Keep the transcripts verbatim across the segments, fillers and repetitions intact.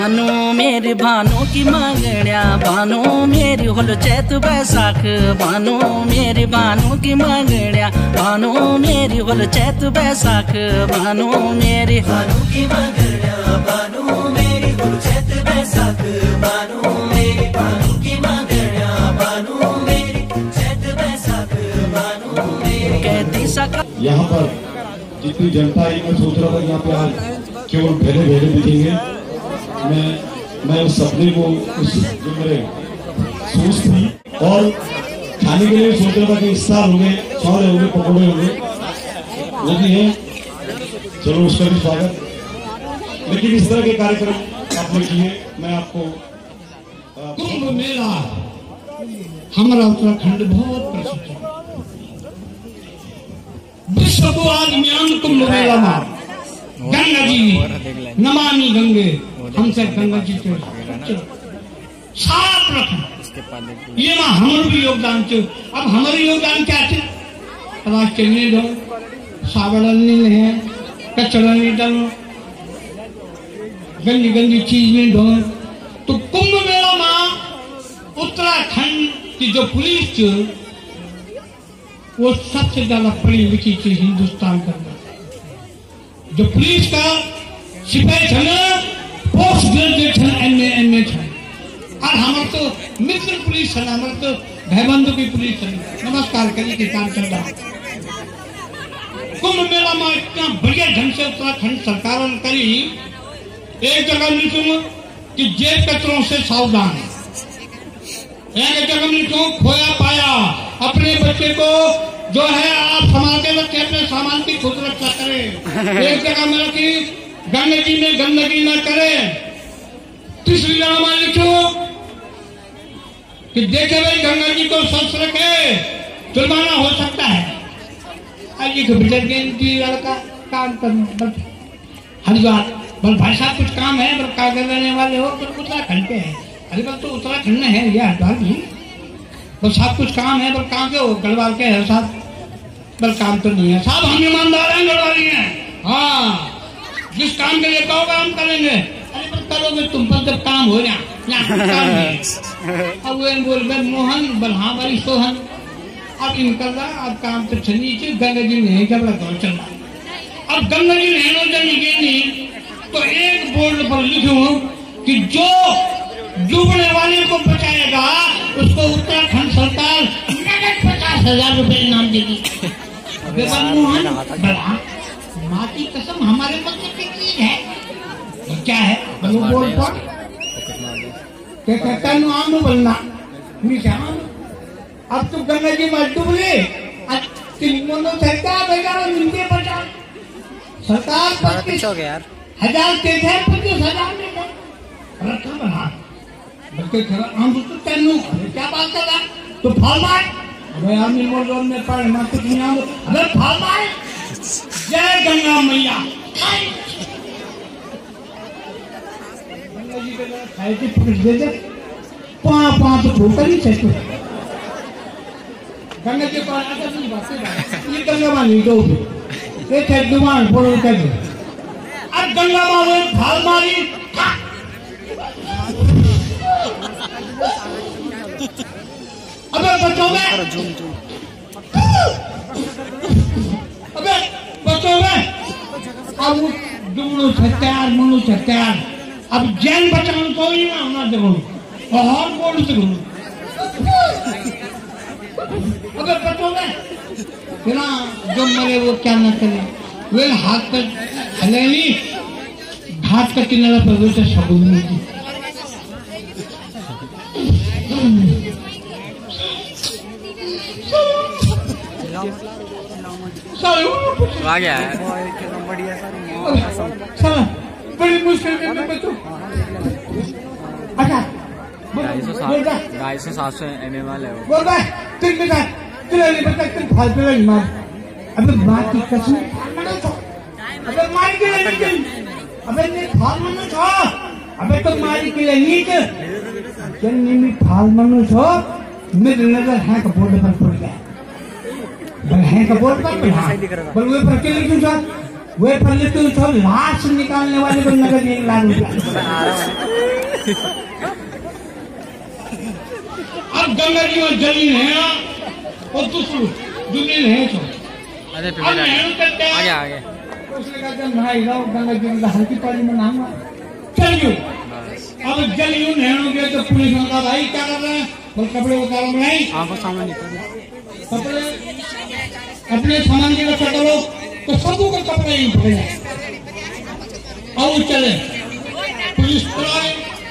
भानु मेरी भानु की मांगड़िया, भानु मेरी होलो चैत बैसाख, भानु मेरी भानु की मांगड़िया, भानु मेरी होलो चैत बैसाख, भानु मेरी भानु की मांगड़िया, भानु मेरी होलो चैत बैसाख, भानु मेरी भानु की मांगड़िया, भानु मेरी चैत बैसाख, भानु मेरी कहती सका। यहाँ पर जितनी जनता है, मैं सोच रहा था यहाँ पे आज केवल भेड़े भेड़े दिखेंगे। मैं मैं उस सपने को, उस जो मेरे सोच थी, और खाने के लिए सोच रहा था कि इस साल होंगे, सौरे होंगे, पकौड़े होंगे, लेकिन है चलो उसका भी स्वागत। लेकिन इस तरह के कार्यक्रम आपने किए, मैं आपको कुंभ मेला हमारा उत्तराखंड बहुत प्रसिद्ध है। विश्व को आज म्यान कुंभ मेला में गंगा जी नमामि गंगे, हमसे गंगा जी के साफ रखें, ये मां हमारे भी योगदान चे। अब हमारे योगदान क्या थे? तलाश चलने दो, सावड़ नहीं है, कचरा नहीं डालो, गंदी गंदी चीज नहीं दो। तो कुंभ मेला में उत्तराखंड की जो पुलिस थी, वो सबसे ज्यादा पढ़ी लिखी थी हिंदुस्तान का। जो पुलिस का सिपाही था ना, post graduation M A M A था, और हमारे तो मित्र पुलिस है, हमारे तो भाईबंधु की पुलिस है। नमस्कार करिए के काम चल रहा है। कुंभ मेला में इतना बढ़िया ढंग से उत्तराखंड सरकार ने करी। एक जगह लिखूं कि जेब कचरों से सावधान, एक जगह लिखूं खोया पाया, अपने बच्चे को जो है आप संभाल के रखे, अपने सामान की खुद रक्षा करें। एक जगह में रखी गंगा जी में गंदगी न करें। तीसरी जगह में लिखो कि देखे भाई गंगा जी को स्वच्छ रखे, जुर्माना हो सकता है। आइए लड़का काम कर हरिद्वार, बोल भाई साहब कुछ काम है, बोल क्या करने वाले हो? तो उत्तराखंड के है। अरे बोल तो उत्तराखंड में है यह हरिद्वार भी, बोल साहब कुछ काम है, बोल काम क्यों? गढ़वाल के है साहब, बल काम तो नहीं है साहब, हम ईमानदार हैं, गढ़वाली हैं। हाँ, जिस काम के लिए कहोगे हम करेंगे। अरे पर करोगे तुम पर जब काम हो जाए, काम है। अब वो बोल बे मोहन, बल हाँ भाई सोहन, अब इनका अब काम तो चलनी चाहिए। गंगा जी नहीं झगड़ा तो चल रहा। अब गंगा जी नहीं जमी नहीं तो एक बोर्ड पर लिखूं कि जो डूबने वाले को बचाएगा उसको उत्तराखंड सरकार नगद पचास हजार रुपए इनाम देगी। मोहन बड़ा माँ की कसम हमारे मंदिर की चीज है। तो क्या है वो बोल पर क्या कहता है? आम बोलना निशान। अब तो गंगा जी मत डूब ले, सरकार बेचारा मिलते पचास सरकार पच्चीस हजार देते हैं, पच्चीस हजार देते रखा बना बल्कि आम तो तेनू क्या बात कर रहा? तो फॉल मार। अरे यार निर्मल जोन में पढ़ मत कुछ नहीं आम। अरे फॉल मार। जय गंगा मैया। गंगा जी के लिए खाए की पुलिस दे दे पाँच पाँच ठोकर ही चेक। गंगा जी को आना नहीं बात ये गंगा मानी दो एक है दुकान बोलो क्या दे। अब गंगा माँ वो फॉल मारी। अबे बच्चों में अबे बच्चों में अब दुमड़ू छत्यार मुंडू छत्यार। अब जैन बचाने को ही ना होना देखो और बोल से बोलो। अबे बच्चों में बिना जो मरे वो क्या न करे, वे हाथ पर हलेली घाट का किनारा पर वो तो सबूत नहीं। आ गया है बढ़िया सर, बड़ी मुश्किल के में बच्चों। अच्छा ढाई सौ सात सौ एम एम वाले हो बोल भाई तुम बता तेरे लिए बता तुम फालतू नहीं मार। अबे बात की कसम अबे मार के लिए अबे नहीं फाल मनो छो। अबे तो मारी के लिए नहीं के जन्नी में फाल मनो छो। मेरे नजर है का बोर्ड पर पड़ गया, बल है का बोर्ड पर पड़ा, बल वो पर के लिखूं साहब वे पहले तो उसको लाश निकालने वाले को नगद एक लाख रुपया। अब गंगा जी और जली है और दूसरी दुनिया है तो अरे अब नहर करते आगे आगे उसने कहा जब नहाई जाओ गंगा जी में हल्की पानी में नहाऊंगा चलियो। अब जल यूं नहर हो गया तो पुलिस ने कहा भाई क्या कर रहे हैं, बोल कपड़े उतारो नहीं, आंखों सामने निकल कपड़े अपने सामान की रक्षा करो तो सबको का कपड़े ही पड़ेगा। और चले पुलिस बुलाए,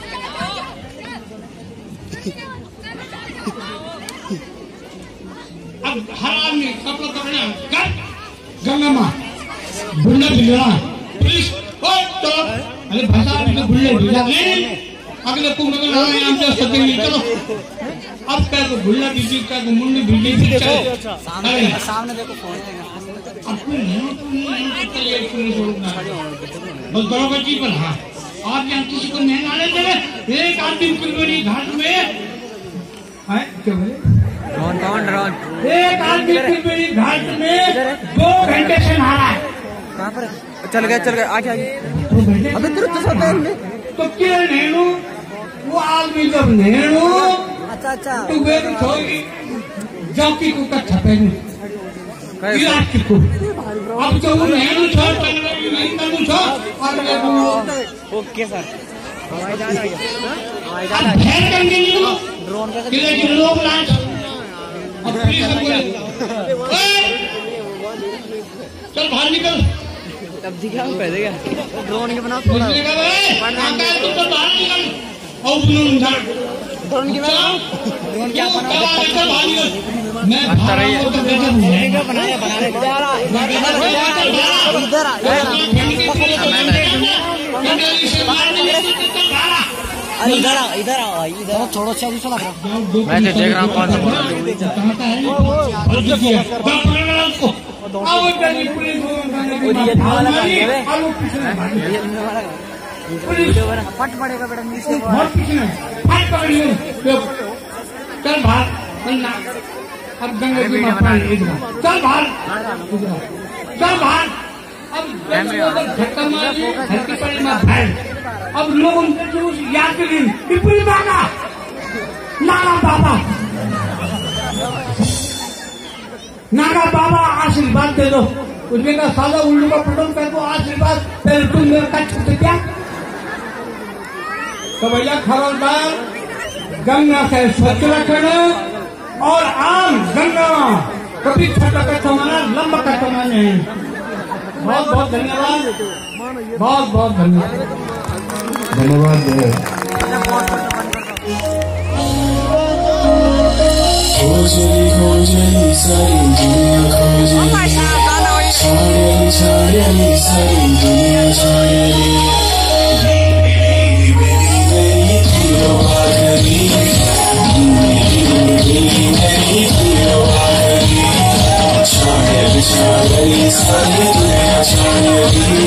अब हर आदमी कपड़ा पकड़ा कर गंगा माँ बुल्ला भिजवा पुलिस तो अरे भाषा बुल्ले भिजा नहीं अगले कुंभ में लगा यहाँ से सत्य नहीं चलो। अब क्या को बुल्ला भिजी क्या को मुंडी भिजी चलो सामने सामने देखो फोन आपको नहीं तो नहीं तो ये पुलिस रोकना बस दरोगा जी पर हाँ आप यहाँ किसी को नहीं आने दे। एक आदमी कुलबेड़ी घाट में है क्या बोले ड्रोन कौन ड्रोन एक आदमी कुलबेड़ी घाट में दो घंटे से नहा रहा है। कहाँ पर चल गया चल गया आगे आगे अबे तेरे तो सोता है तो क्या नेणु वो आदमी जब नेणु अच्छा अच्छा तो वे तो छोड़ी जौकी को का छपे नहीं इलाज को अब जो वो नेणु छोड़ नहीं करनु छो और ये वो ओके सर हवाई जहाज आ गया हवाई जहाज अब भेड़ कंटिन्यू ड्रोन का किले की लोग लाज अब पुलिस बोले ओए चल बाहर निकल तब दिखा पहले क्या ड्रोन के बना थोड़ा तू तो बाहर निकल और बुलून जा ड्रोन की बना ड्रोन क्या बना मैं बाहर रही है क्या बनाया बना रहे इधर आ इधर आ इधर आ इधर छोड़ो चालीस लग रहा मैं तो देख रहा हूँ कौन सा फट पड़ेगा बेटा नीचे चल बाहर अब गंगा जी चल बाहर चल बाहर अब धक्का मारी धरती पर भाई अब लोग उनके उस याद के दिन पिपली बाबा नागा बाबा नागा बाबा आशीर्वाद दे दो उसने कहा साला उल्लू का पटन कर दो आशीर्वाद तेरे तुम मेरे का छूट क्या तो भैया खबरदार गंगा से स्वच्छ रखना और आम गंगा कभी छोटा का समाना लंबा का समाना है। बहुत बहुत धन्यवाद बहुत बहुत धन्यवाद धन्यवाद। खोजली खोजली सारी दुनिया खोजली छाड़ली छाड़ली सारी दुनिया छाड़ली मेरी मेरी मेरी तीरो आखरी मेरी मेरी मेरी तीरो आखरी छाड़ली छाड़ली सारी दुनिया छाड़ली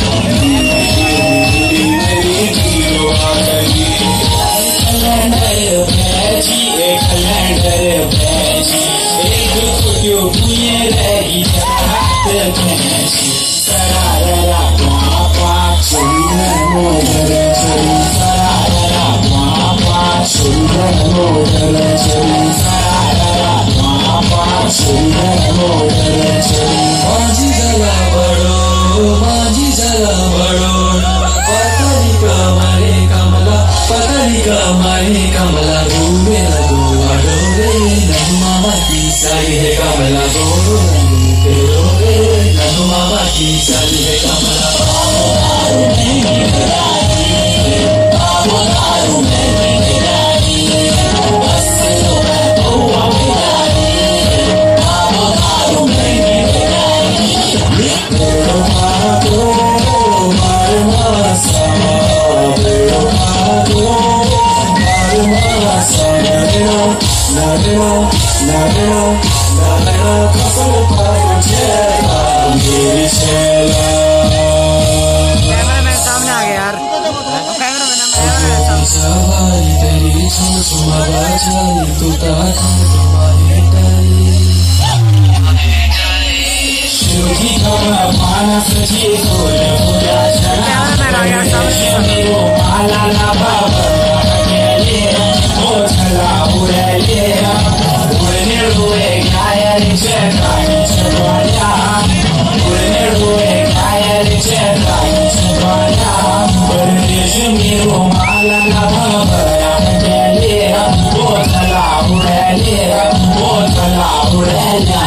मेरी मेरी तीरो आखरी कैलेंडर भैजी एक कैलेंडर भैजी एक क्यों भूले रही जात भैजी सरारा पापा सुंदर मोदर चली सरारा पापा सुंदर मोदर चली सरारा पापा सुंदर मोदर चली बाजी जला बड़ो बाजी जला बड़ो पतली कमरे कमला पतली कमरे कमला घूमे लगो अड़ो रे नहुमा की साई है कमला गोरो तेरो रे नहुमा की साई है कमला दारू नहीं गिराई बाबू दारू नहीं गिराई बस लो बउआ गिराई बाबू दारू नहीं गिराई तेरो मारो मार मासा तेरो मारो मार मासा नगरो नगरो नगरो नगरो कसम पायो चेला मेरी चेला कैमरामैन सामने आ गया यार कैमरामैन सवारी तेरी सुन सुमा बाजारी तू ताकू तुम्हारी टाई शिवजी का पाना सजी फूल फूला चला मेरो माला ना बाबा अकेले ओ चला उड़ले उड़ने हुए घायल चकाई चबाया उड़ने हुए घायल चकाई चबाया परदेश मेरो माला ना बाबा अकेले ओ चला उड़ले ओ चला उड़ला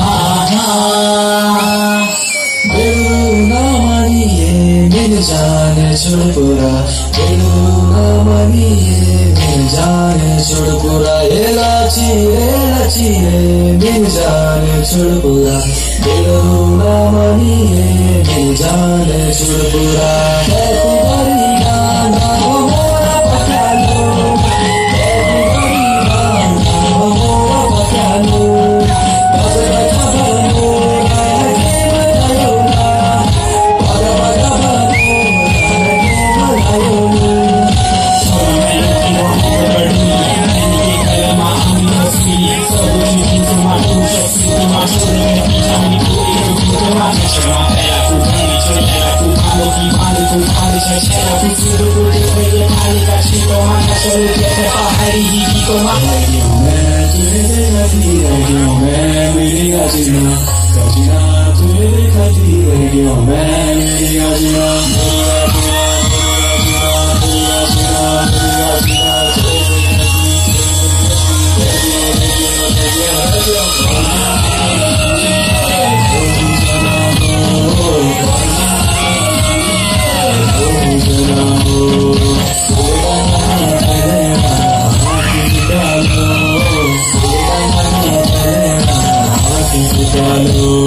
मिल जाने छोड़पुरा बेलूना मनिए मिल जाने छोड़पुरा ये लाची ये लाची मिल जाने छोड़पुरा बेलूना मनिए मिल जाने छोड़पुरा Hello.